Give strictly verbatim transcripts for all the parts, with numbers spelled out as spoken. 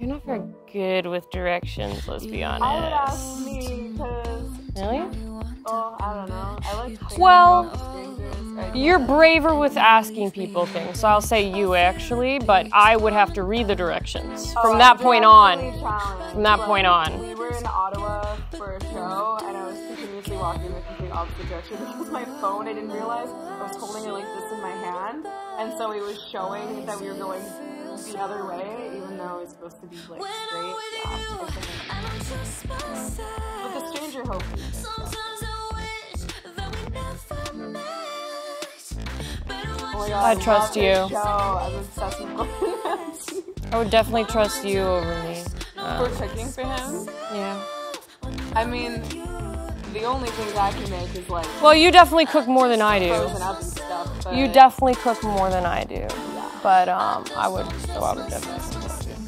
You're not very good with directions, let's be honest. I would ask me, because... Really? Oh, I don't know. I like to Well, strangers. you're braver with asking people things, so I'll say you actually, but I would have to read the directions from Oh, that I'm point on. challenged. From that Like, point on. We were in Ottawa for a show, and I was continuously walking in the complete opposite direction because my phone, I didn't realize, I was holding it like this in my hand, and so it was showing that we were going the other way, even though it was supposed to be like straight. Yeah, but the stranger hope. Oh my God, I'd trust you. Show. I'm obsessed with going. I would definitely trust you over me. Uh, For cooking for him? yeah. I mean, the only things I can make is like Well, you definitely cook more than I do. frozen up and stuff. But You definitely cook more than I do. Yeah. But um, I would, so I would definitely trust you.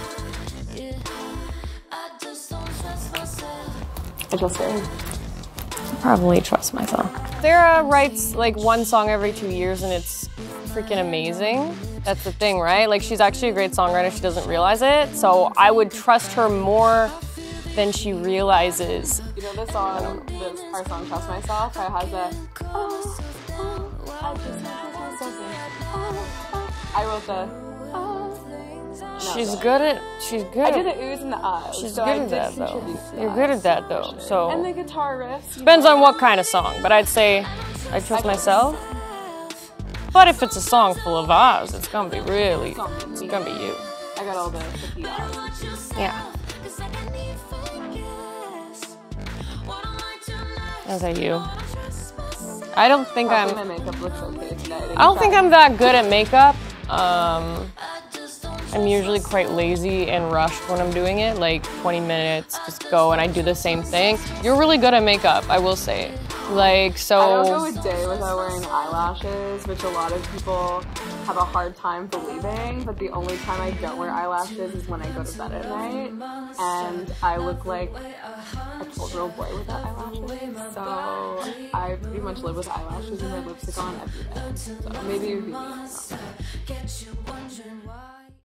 I just say. Probably trust myself. Sarah writes like one song every two years and it's freaking amazing. That's the thing, right? Like she's actually a great songwriter, she doesn't realize it. So I would trust her more than she realizes. You know the song, this, our song Trust Myself, how it has a oh, oh, I just want to do something. Oh, oh. I wrote the oh. No, She's no. good at, she's good I at, did the oohs and the ahs. she's so good I at did that though. contribute to You're that, good at that though, for sure. so. And the guitar riffs. Depends on what kind of song, but I'd say I trust myself. But if it's a song full of ahs, it's gonna be really, it's gonna be you. I got all the, the key ahs. Yeah. Is that you? I don't think Hopefully I'm, my makeup looks okay today. I don't think I'm that good at makeup. Um, I'm usually quite lazy and rushed when I'm doing it, like twenty minutes, just go and I do the same thing. You're really good at makeup, I will say. Like, so... I don't go a day without wearing eyelashes, which a lot of people have a hard time believing, but the only time I don't wear eyelashes is when I go to bed at night, and I look like a twelve-year-old boy without eyelashes, so I pretty much live with eyelashes and my lipstick on every day, so maybe it would be me.